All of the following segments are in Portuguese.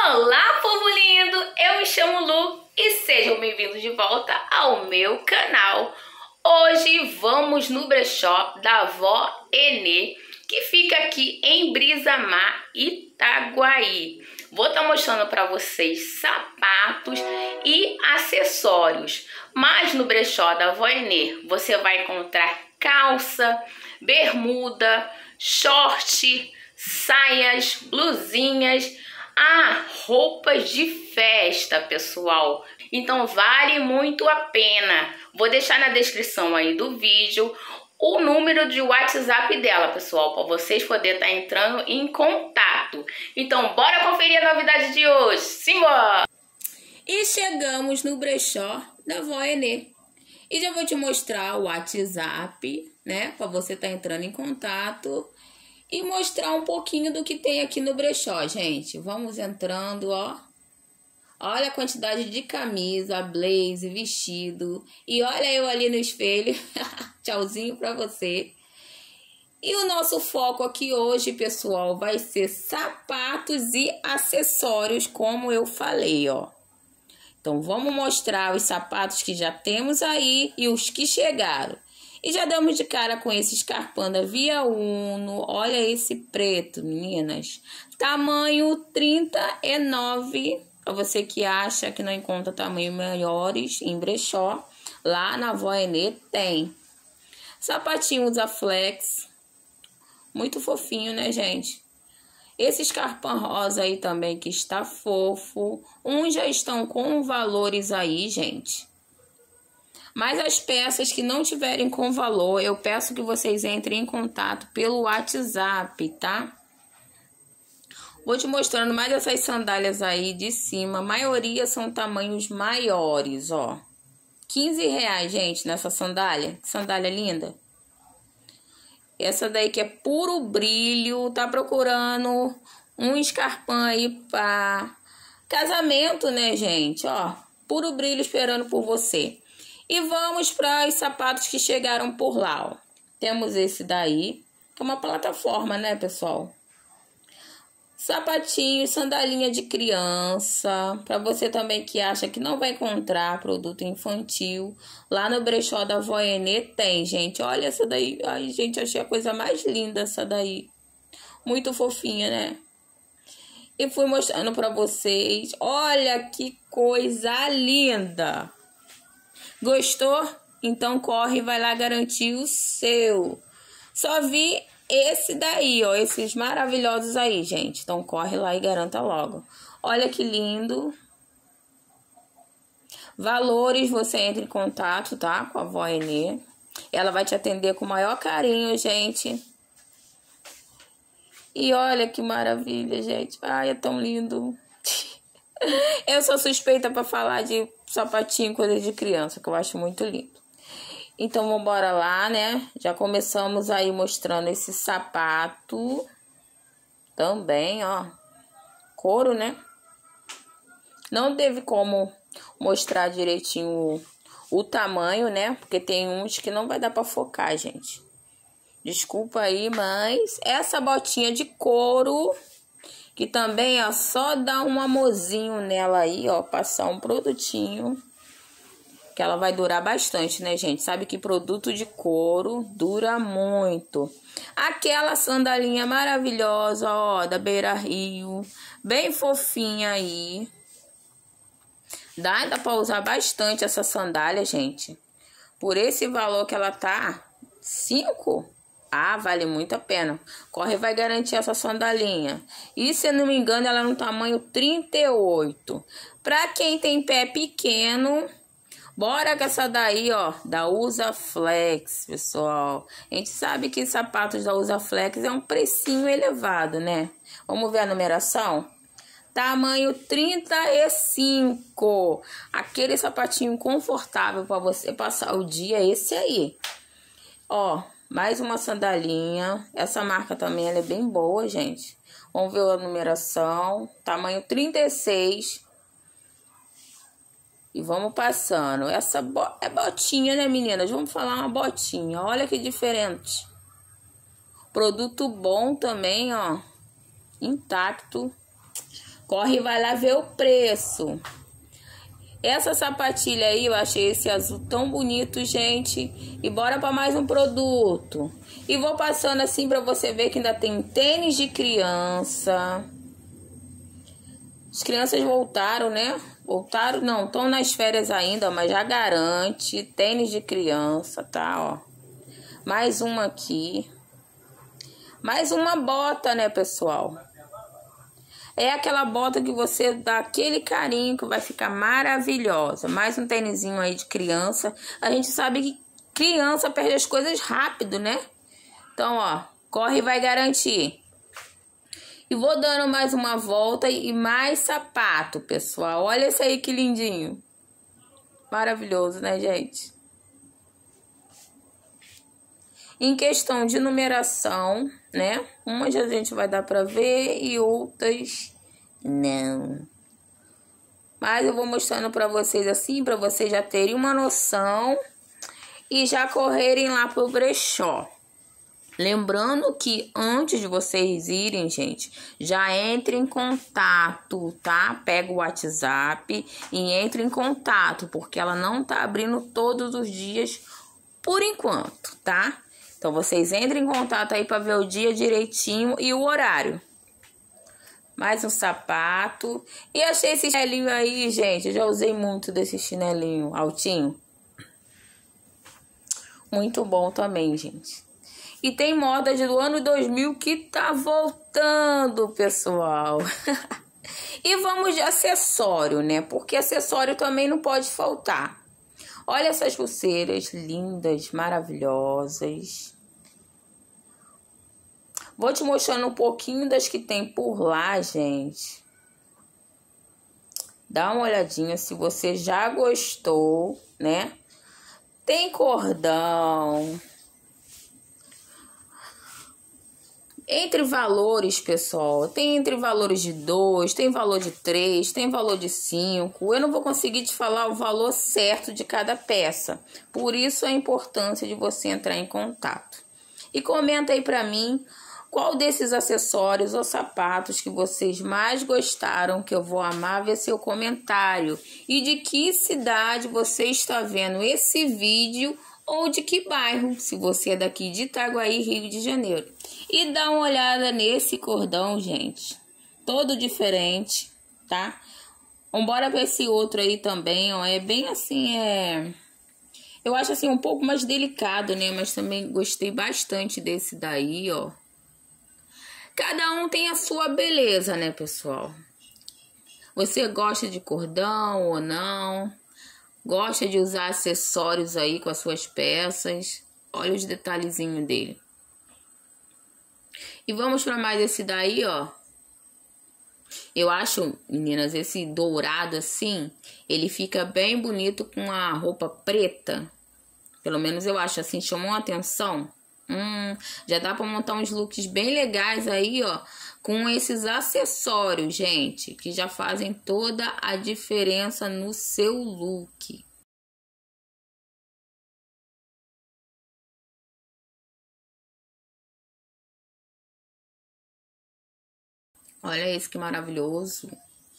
Olá, povo lindo! Eu me chamo Lu e sejam bem-vindos de volta ao meu canal. Hoje vamos no brechó da Vó Enê, que fica aqui em Brisamar, Itaguaí. Vou estar mostrando para vocês sapatos e acessórios. Mas no brechó da Vó Enê você vai encontrar calça, bermuda, short, saias, blusinhas, roupas de festa, pessoal. Então vale muito a pena. Vou deixar na descrição aí do vídeo o número de WhatsApp dela, pessoal, para vocês poderem estar entrando em contato. Então bora conferir a novidade de hoje. Simbora! E chegamos no brechó da Vó Enê. E já vou te mostrar o WhatsApp, né, para você estar entrando em contato. E mostrar um pouquinho do que tem aqui no brechó, gente. Vamos entrando, ó. Olha a quantidade de camisa, blazer, vestido. E olha eu ali no espelho. Tchauzinho pra você. E o nosso foco aqui hoje, pessoal, vai ser sapatos e acessórios, como eu falei, ó. Então, vamos mostrar os sapatos que já temos aí e os que chegaram. E já damos de cara com esse Scarpanda Via Uno. Olha esse preto, meninas. Tamanho 39. Para você que acha que não encontra tamanho maiores em brechó, lá na Vó Enê tem. Sapatinho usa flex. Muito fofinho, né, gente? Esse Scarpa rosa aí também que está fofo. Uns já estão com valores aí, gente. Mas as peças que não tiverem com valor, eu peço que vocês entrem em contato pelo WhatsApp, tá? Vou te mostrando mais essas sandálias aí de cima. A maioria são tamanhos maiores, ó. R$15, gente, nessa sandália. Que sandália linda. Essa daí que é puro brilho. Tá procurando um escarpão aí pra casamento, né, gente? Ó, puro brilho esperando por você. E vamos para os sapatos que chegaram por lá, ó. Temos esse daí, que é uma plataforma, né, pessoal? Sapatinho, sandalinha de criança. Para você também que acha que não vai encontrar produto infantil, lá no brechó da Vó Enê tem, gente. Olha essa daí. Ai, gente, achei a coisa mais linda essa daí. Muito fofinha, né? E fui mostrando para vocês. Olha que coisa linda! Gostou? Então corre e vai lá garantir o seu. Só vi esse daí, ó. Esses maravilhosos aí, gente. Então corre lá e garanta logo. Olha que lindo. Valores, você entra em contato, tá? Com a Vó Enê. Ela vai te atender com o maior carinho, gente. E olha que maravilha, gente. Ai, é tão lindo. Eu sou suspeita para falar de sapatinho, coisa de criança, que eu acho muito lindo. Então, vamos embora lá, né? Já começamos aí mostrando esse sapato. Também, ó. Couro, né? Não teve como mostrar direitinho o tamanho, né? Porque tem uns que não vai dar para focar, gente. Desculpa aí, mas essa botinha de couro... Que também, ó, só dá um amorzinho nela aí, ó, passar um produtinho. Que ela vai durar bastante, né, gente? Sabe que produto de couro dura muito. Aquela sandalinha maravilhosa, ó, da Beira Rio. Bem fofinha aí. Dá pra usar bastante essa sandália, gente. Por esse valor que ela tá, 5... vale muito a pena. Corre vai garantir essa sandalinha. E se eu não me engano, ela é no tamanho 38. Pra quem tem pé pequeno, bora com essa daí, ó, da Usa Flex, pessoal. A gente sabe que sapatos da Usa Flex é um precinho elevado, né? Vamos ver a numeração? Tamanho 35. Aquele sapatinho confortável para você passar o dia, esse aí. Ó, mais uma sandalinha. Essa marca também ela é bem boa, gente. Vamos ver a numeração. Tamanho 36. E vamos passando. Essa é botinha, né, meninas? Vamos falar uma botinha. Olha que diferente. Produto bom também, ó. Intacto. Corre e vai lá ver o preço. Essa sapatilha aí, eu achei esse azul tão bonito, gente. E bora para mais um produto. E vou passando assim para você ver que ainda tem tênis de criança. As crianças voltaram, né? Voltaram, não, estão nas férias ainda, mas já garante. Tênis de criança, tá, ó. Mais uma aqui. Mais uma bota, né, pessoal? É aquela bota que você dá aquele carinho que vai ficar maravilhosa. Mais um tênisinho aí de criança. A gente sabe que criança perde as coisas rápido, né? Então, ó, corre e vai garantir. E vou dando mais uma volta e mais sapato, pessoal. Olha esse aí que lindinho. Maravilhoso, né, gente? Em questão de numeração, né? Umas a gente vai dar pra ver e outras não. Mas eu vou mostrando pra vocês assim, pra vocês já terem uma noção e já correrem lá pro brechó. Lembrando que antes de vocês irem, gente, já entre em contato, tá? Pega o WhatsApp e entre em contato, porque ela não tá abrindo todos os dias por enquanto, tá? Então, vocês entrem em contato aí para ver o dia direitinho e o horário. Mais um sapato. E achei esse chinelinho aí, gente. Eu já usei muito desse chinelinho altinho. Muito bom também, gente. E tem moda do ano 2000 que tá voltando, pessoal. E vamos de acessório, né? Porque acessório também não pode faltar. Olha essas pulseiras lindas, maravilhosas. Vou te mostrando um pouquinho das que tem por lá, gente. Dá uma olhadinha se você já gostou, né? Tem cordão. Entre valores, pessoal, tem entre valores de 2, tem valor de 3, tem valor de 5. Eu não vou conseguir te falar o valor certo de cada peça. Por isso a importância de você entrar em contato. E comenta aí pra mim qual desses acessórios ou sapatos que vocês mais gostaram, que eu vou amar ver seu comentário. E de que cidade você está vendo esse vídeo ou de que bairro, se você é daqui de Itaguaí, Rio de Janeiro. E dá uma olhada nesse cordão, gente. Todo diferente, tá? Vambora pra esse outro aí também, ó. É bem assim, eu acho assim um pouco mais delicado, né? Mas também gostei bastante desse daí, ó. Cada um tem a sua beleza, né, pessoal? Você gosta de cordão ou não? Gosta de usar acessórios aí com as suas peças? Olha os detalhezinhos dele. E vamos para mais esse daí, ó. Eu acho, meninas, esse dourado assim, ele fica bem bonito com a roupa preta. Pelo menos eu acho assim, chamou a atenção. Já dá para montar uns looks bem legais aí, ó, com esses acessórios, gente, que já fazem toda a diferença no seu look. Olha esse que maravilhoso.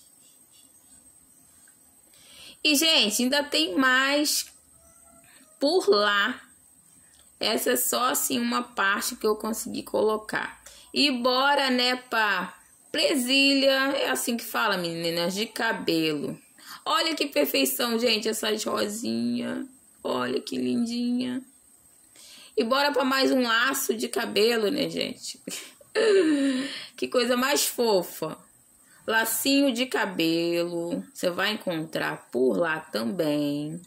E, gente, ainda tem mais por lá. Essa é só, assim, uma parte que eu consegui colocar. E bora, né, pra presilha. É assim que fala, meninas, de cabelo. Olha que perfeição, gente, essas rosinhas. Olha que lindinha. E bora pra mais um laço de cabelo, né, gente? Que coisa mais fofa. Lacinho de cabelo. Você vai encontrar por lá também.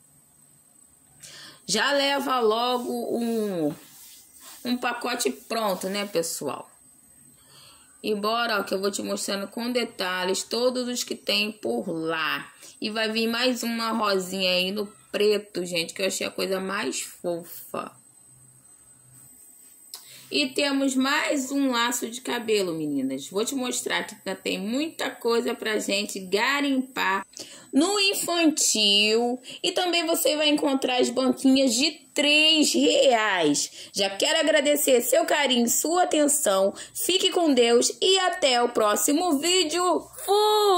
Já leva logo um pacote pronto, né, pessoal? E bora, ó, que eu vou te mostrando com detalhes todos os que tem por lá. E vai vir mais uma rosinha aí no preto, gente, que eu achei a coisa mais fofa. E temos mais um laço de cabelo, meninas. Vou te mostrar que ainda tem muita coisa pra gente garimpar no infantil. E também você vai encontrar as banquinhas de R$3. Já quero agradecer seu carinho, sua atenção. Fique com Deus e até o próximo vídeo. Fui!